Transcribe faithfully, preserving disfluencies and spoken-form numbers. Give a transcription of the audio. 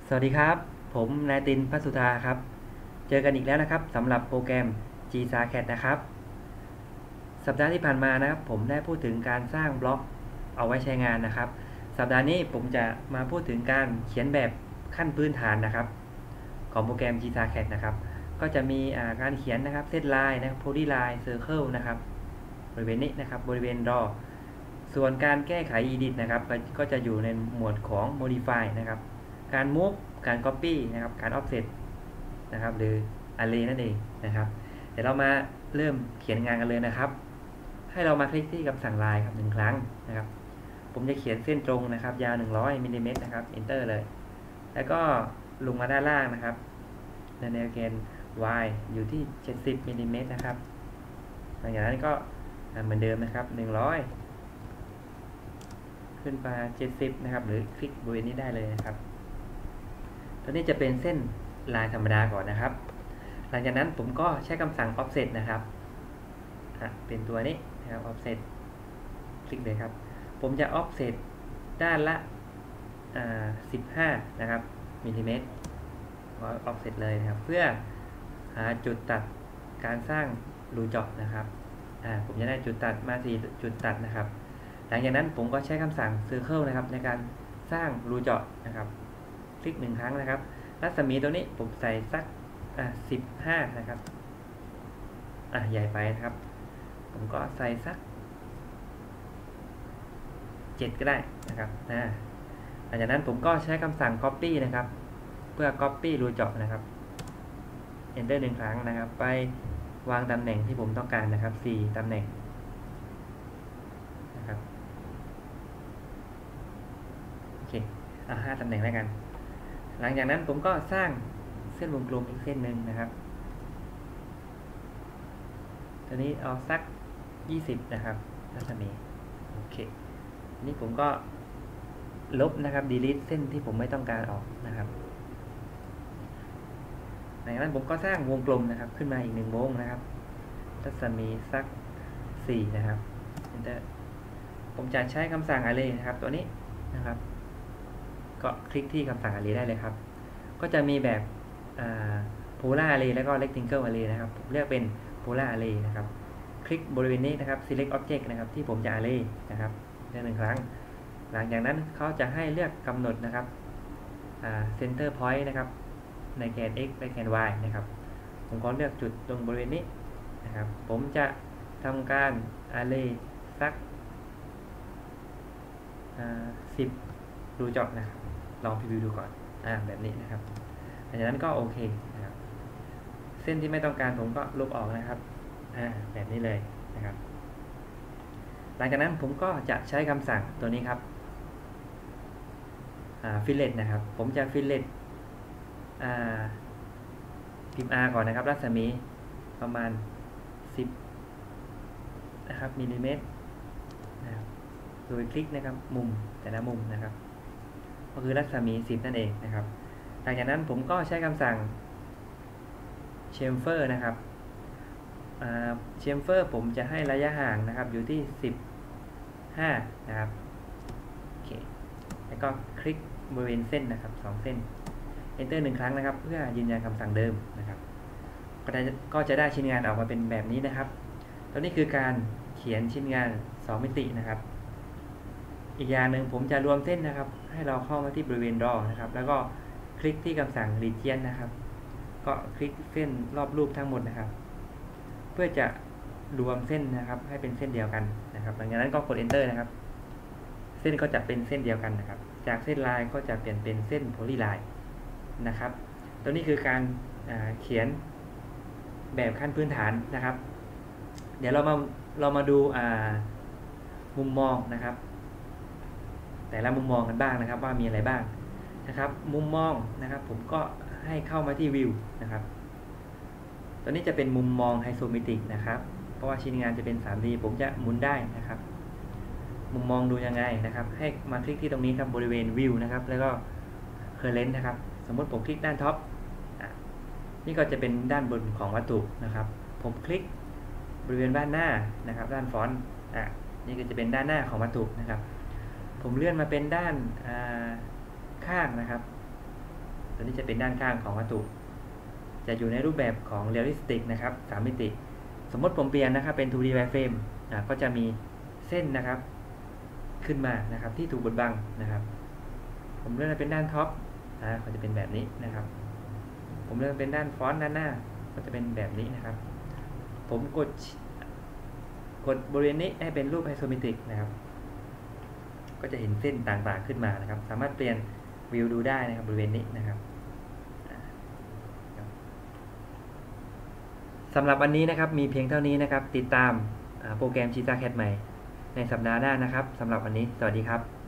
สวัสดีครับผมนายติน พัสสุธาครับเจอกันอีกแล้วนะครับสำหรับโปรแกรม จี ซา แคท นะครับสัปดาห์ที่ผ่านมานะครับผมได้พูดถึงการสร้างบล็อกเอาไว้ใช้งานนะครับสัปดาห์นี้ผมจะมาพูดถึงการเขียนแบบขั้นพื้นฐานนะครับของโปรแกรม จี ซา แคท นะครับก็จะมีการเขียนนะครับเซตไลน์นะครับโพลีไลน์เซอร์เคิลนะครับบริเวณนี้นะครับบริเวณรอส่วนการแก้ไข Edit นะครับก็จะอยู่ในหมวดของ Modify นะครับการ Move การ Copy นะครับการ Offset นะครับหรือ Array นั่นเองนะครับเดี๋ยวเรามาเริ่มเขียนงานกันเลยนะครับให้เรามาคลิกที่คำสั่ง Line ครับหนึ่งครั้งนะครับผมจะเขียนเส้นตรงนะครับยาวหนึ่งร้อยมิลลิเมตรนะครับ Enter เลยแล้วก็ลงมาด้านล่างนะครับในแนวเกณฑ์ y อยู่ที่เจ็ดสิบมิลลิเมตรนะครับหลังจากนั้นก็เหมือนเดิมนะครับหนึ่งร้อยขึ้นมาเจ็ดสิบนะครับหรือคลิกบริเวณนี้ได้เลยนะครับตัวนี้จะเป็นเส้นลายธรรมดาก่อนนะครับหลังจากนั้นผมก็ใช้คำสั่ง offset นะครับเป็นตัวนี้นะครับ offset คลิกเลยครับผมจะ offset ด้านละสิบห้านะครับมิลลิเมตร offset เลยนะครับเพื่อหาจุดตัดการสร้างรูเจาะนะครับผมจะได้จุดตัดมาสี่จุดตัดนะครับหลังจากนั้นผมก็ใช้คำสั่ง Circle นะครับในการสร้างรูเจาะนะครับคลิกหนึ่งครั้งนะครับรัศมีตัวนี้ผมใส่สักสิบห้านะครับอ่ะใหญ่ไปนะครับผมก็ใส่สักเจ็ดก็ได้นะครับนะหลังจากนั้นผมก็ใช้คำสั่ง Copy นะครับเพื่อ Copy รูเจาะนะครับ Enter หนึ่งครั้งนะครับไปวางตำแหน่งที่ผมต้องการนะครับสี่ตำแหน่งนะครับโอเคเอาห้าตำแหน่งแล้วกันหลังจากนั้นผมก็สร้างเส้นวงกลมอีกเส้นหนึ่งนะครับตัวนี้เอาสักยี่สิบนะครับรัศมีโอเคนี่ผมก็ลบนะครับ delete เส้นที่ผมไม่ต้องการออกนะครับหลังจากนั้นผมก็สร้างวงกลมนะครับขึ้นมาอีกหนึ่งวงนะครับรัศมีสักสี่นะครับ Enter ผมจะใช้คำสั่ง array นะครับตัวนี้นะครับก็คลิกที่คำสั่ง array ได้เลยครับก็จะมีแบบ polar array แล้วก็ rectangle array นะครับผมเลือกเป็น polar array นะครับคลิกบริเวณนี้นะครับ select object นะครับที่ผมจะ array นะครับเลือกหนึ่งครั้งหลังจากนั้นเขาจะให้เลือกกำหนดนะครับ center point นะครับในแกน x และแกน y นะครับผมก็เลือกจุดตรงบริเวณนี้นะครับผมจะทำการ array สักสิบรูเจาะนะครับลองพรีวิวดูก่อนอ่าแบบนี้นะครับหลังจากนั้นก็โอเคนะครับเส้นที่ไม่ต้องการผมก็ลบออกนะครับอ่าแบบนี้เลยนะครับหลังจากนั้นผมก็จะใช้คำสั่งตัวนี้ครับอ่า fillet นะครับผมจะ fillet อ่าพิมพ์ r ก่อนนะครับรัศมีประมาณสิบนะครับมิลลิเมตรนะครับโดยคลิกนะครับมุมแต่ละมุมนะครับก็คือรัศมีสิบนั่นเองนะครับหลังจากนั้นผมก็ใช้คำสั่ง chamfer นะครับchamfer ผมจะให้ระยะห่างนะครับอยู่ที่สิบห้านะครับโอเคแล้วก็คลิกบริเวณเส้นนะครับสองเส้น Enter หนึ่งครั้งนะครับเพื่อยืนยันคำสั่งเดิมนะครับก็จะได้ชิ้นงานออกมาเป็นแบบนี้นะครับตัวนี้คือการเขียนชิ้นงานสองมิตินะครับอีกอย่างหนึ่งผมจะรวมเส้นนะครับให้เราเข้ามาที่บริเวณ draw นะครับแล้วก็คลิกที่คำสั่ง region นะครับก็คลิกเส้นรอบรูปทั้งหมดนะครับเพื่อจะรวมเส้นนะครับให้เป็นเส้นเดียวกันนะครับหลังจากนั้นก็กด enter นะครับเส้นก็จะเป็นเส้นเดียวกันนะครับจากเส้นลายก็จะเปลี่ยนเป็นเส้นโพลีไลน์นะครับตัวนี้คือการเขียนแบบขั้นพื้นฐานนะครับเดี๋ยวเรามาเรามาดูมุมมองนะครับแต่ละมุมมองกันบ้างนะครับว่ามีอะไรบ้างนะครับมุมมองนะครับผมก็ให้เข้ามาที่วิวนะครับตัวนี้จะเป็นมุมมองไฮโซเมตริกนะครับเพราะว่าชิ้นงานจะเป็น ทรี ดี ผมจะหมุนได้นะครับมุมมองดูยังไงนะครับให้มาคลิกที่ตรงนี้ครับบริเวณวิวนะครับแล้วก็เคอร์เรนต์นะครับสมมติผมคลิกด้านท็อปนี่ก็จะเป็นด้านบนของวัตถุนะครับผมคลิกบริเวณด้านหน้านะครับด้านฟอนต์อ่ะนี่ก็จะเป็นด้านหน้าของวัตถุนะครับผมเลื่อนมาเป็นด้านข้างนะครับตัวนี้จะเป็นด้านข้างของวัตถุจะอยู่ในรูปแบบของเรียลลิสติกนะครับสามมิติสมมติผมเปลี่ยนนะครับเป็น ทู ดี wireframe นะก็จะมีเส้นนะครับขึ้นมานะครับที่ถูกบดบังนะครับผมเลื่อนเป็นด้านท็อปนะก็จะเป็นแบบนี้นะครับผมเลื่อนเป็นด้านฟอนต์ด้านหน้าก็จะเป็นแบบนี้นะครับผมกดกดบริเวณนี้ให้เป็นรูปไอโซเมตริกนะครับก็จะเห็นเส้นต่างๆขึ้นมานะครับสามารถเปลี่ยนวิวดูได้นะครับบริเวณนี้นะครับสำหรับวันนี้นะครับมีเพียงเท่านี้นะครับติดตามโปรแกรม Cheetah แคท ใหม่ในสัปดาห์หน้านะครับสำหรับวันนี้สวัสดีครับ